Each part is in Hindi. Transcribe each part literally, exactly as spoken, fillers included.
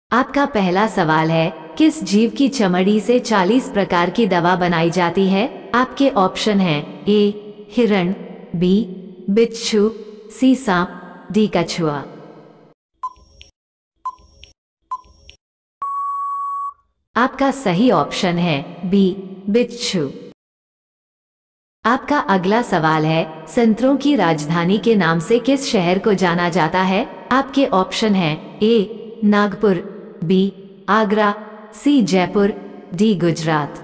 आपका पहला सवाल है, किस जीव की चमड़ी से चालीस प्रकार की दवा बनाई जाती है? आपके ऑप्शन हैं ए हिरण, बी बिच्छू, सी सांप, डी कछुआ। आपका सही ऑप्शन है बी बिच्छू। आपका अगला सवाल है, संतरों की राजधानी के नाम से किस शहर को जाना जाता है? आपके ऑप्शन हैं A Nagpur, B Agra, C Jaipur, D Gujarat.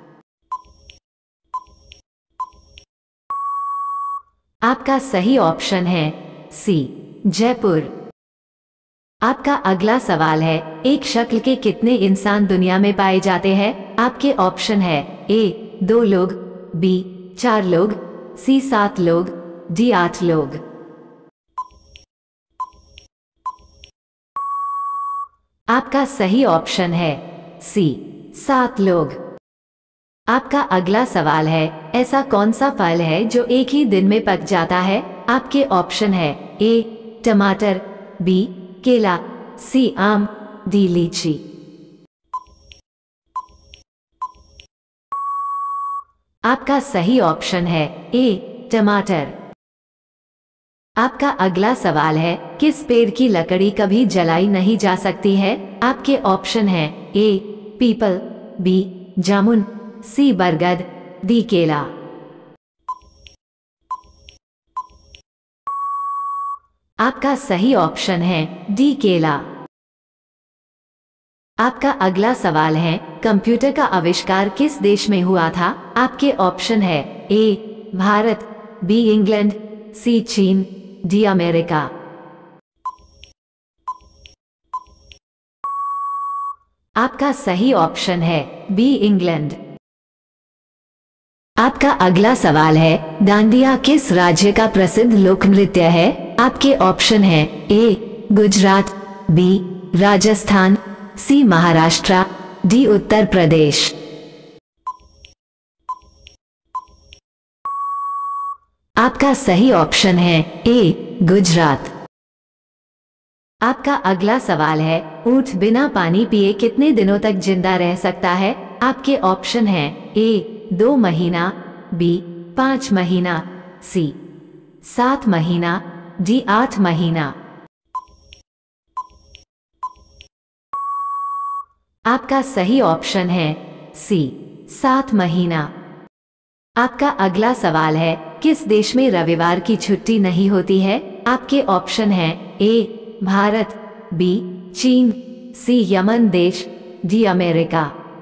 आपका सही ऑप्शन है सी जयपुर। आपका अगला सवाल है, एक शक्ल के कितने इंसान दुनिया में पाए जाते हैं? आपके ऑप्शन है ए दो लोग, बी चार लोग, सी सात लोग, डी आठ लोग। आपका सही ऑप्शन है सी सात लोग। आपका अगला सवाल है, ऐसा कौन सा फल है जो एक ही दिन में पक जाता है? आपके ऑप्शन है ए टमाटर, बी केला, सी आम, डी लीची। आपका सही ऑप्शन है ए टमाटर। आपका अगला सवाल है, किस पेड़ की लकड़ी कभी जलाई नहीं जा सकती है? आपके ऑप्शन है ए पीपल, बी जामुन, सी बरगद, डी केला। आपका सही ऑप्शन है डी केला। आपका अगला सवाल है, कंप्यूटर का आविष्कार किस देश में हुआ था? आपके ऑप्शन है A Bharat, B England, C Cheen, D America. आपका सही ऑप्शन है बी इंग्लैंड। आपका अगला सवाल है, डांडिया किस राज्य का प्रसिद्ध लोक नृत्य है? आपके ऑप्शन है A Gujarat, B Rajasthan, C Maharashtra, D Uttar Pradesh. आपका सही ऑप्शन है ए गुजरात। आपका अगला सवाल है, ऊंट बिना पानी पिए कितने दिनों तक जिंदा रह सकता है? आपके ऑप्शन है ए दो महीना, बी पांच महीना, सी सात महीना, डी आठ महीना। आपका सही ऑप्शन है सी सात महीना। आपका अगला सवाल है, किस देश में रविवार की छुट्टी नहीं होती है? आपके ऑप्शन है A Bharat, B Cheen, C Yemen देश, डी अमेरिका।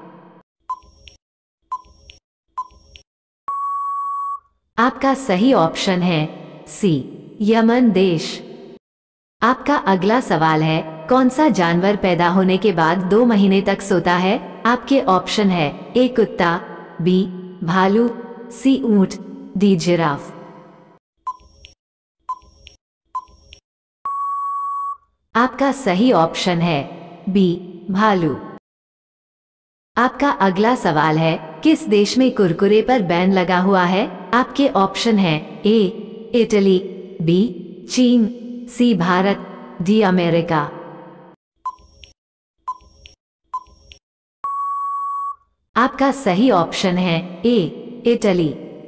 आपका सही ऑप्शन है सी यमन देश। आपका अगला सवाल है, कौन सा जानवर पैदा होने के बाद दो महीने तक सोता है? आपके ऑप्शन है ए कुत्ता, बी भालू, सी ऊंट, डी जिराफ। आपका सही ऑप्शन है बी भालू। आपका अगला सवाल है, किस देश में कुरकुरे पर बैन लगा हुआ है? आपके ऑप्शन है ए इटली, बी चीन, सी भारत, डी अमेरिका। आपका सही ऑप्शन है ए इटली।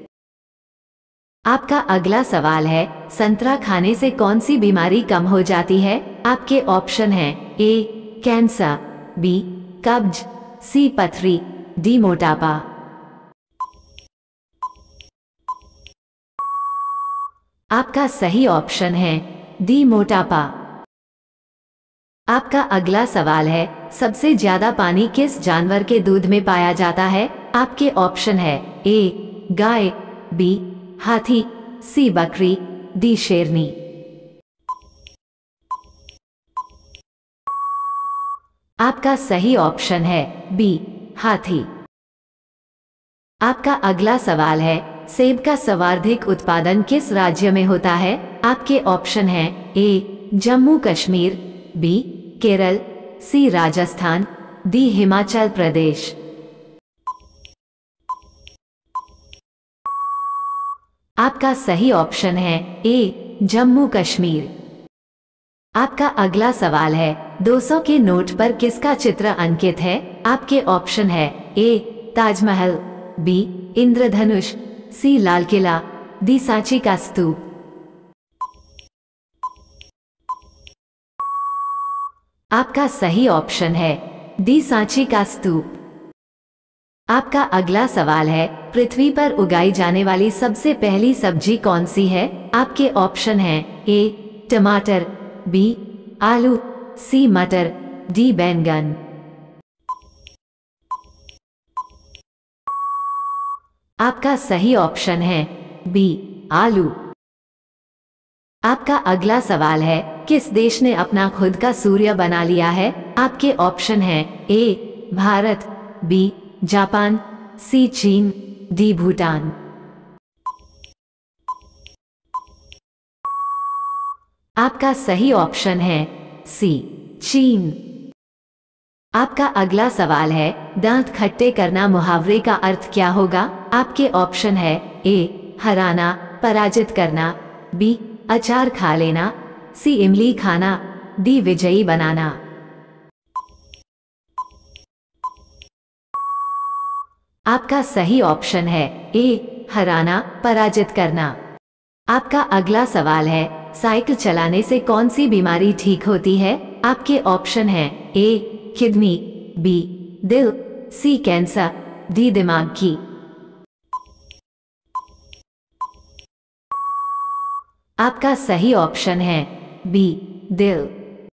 आपका अगला सवाल है, संतरा खाने से कौन सी बीमारी कम हो जाती है? आपके ऑप्शन है ए कैंसर, बी कब्ज, सी पथरी, डी मोटापा। आपका सही ऑप्शन है डी मोटापा। आपका अगला सवाल है, सबसे ज्यादा पानी किस जानवर के दूध में पाया जाता है? आपके ऑप्शन है ए गाय, बी हाथी, सी बकरी, डी शेरनी। आपका सही ऑप्शन है बी हाथी। आपका अगला सवाल है, सेब का सर्वाधिक उत्पादन किस राज्य में होता है? आपके ऑप्शन है A Jammu Kashmir, B Kerala, C Rajasthan, D Himachal Pradesh. आपका सही ऑप्शन है ए जम्मू कश्मीर। आपका अगला सवाल है, दो सौ के नोट पर किसका चित्र अंकित है? आपके ऑप्शन है ए ताजमहल, बी इंद्रधनुष, सी लाल किला, डी सांची का स्तूप। आपका सही ऑप्शन है डी सांची का स्तूप। आपका अगला सवाल है, पृथ्वी पर उगाई जाने वाली सबसे पहली सब्जी कौन सी है? आपके ऑप्शन हैं ए टमाटर, बी आलू, सी मटर, डी बैंगन। आपका सही ऑप्शन है बी आलू। आपका अगला सवाल है, किस देश ने अपना खुद का सूर्य बना लिया है? आपके ऑप्शन हैं A Bharat, B Japan, C Cheen, D Bhutan. आपका सही ऑप्शन है सी चीन। आपका अगला सवाल है, दांत खट्टे करना मुहावरे का अर्थ क्या होगा? आपके ऑप्शन है ए हराना, पराजित करना, बी अचार खा लेना, सी इमली खाना, डी विजयी बनाना। आपका सही ऑप्शन है ए हराना, पराजित करना। आपका अगला सवाल है, साइकिल चलाने से कौन सी बीमारी ठीक होती है? आपके ऑप्शन है ए किडनी, बी दिल, सी कैंसर, डी दिमाग की। आपका सही ऑप्शन है बी दिल।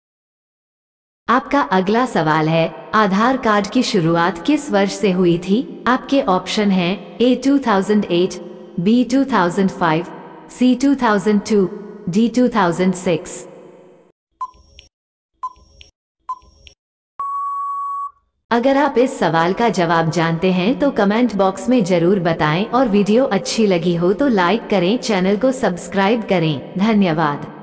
आपका अगला सवाल है, आधार कार्ड की शुरुआत किस वर्ष से हुई थी? आपके ऑप्शन हैं ए दो हज़ार आठ, बी दो हज़ार पाँच, सी दो हज़ार दो, डी दो हज़ार छह। अगर आप इस सवाल का जवाब जानते हैं तो कमेंट बॉक्स में जरूर बताएं और वीडियो अच्छी लगी हो तो लाइक करें, चैनल को सब्सक्राइब करें। धन्यवाद।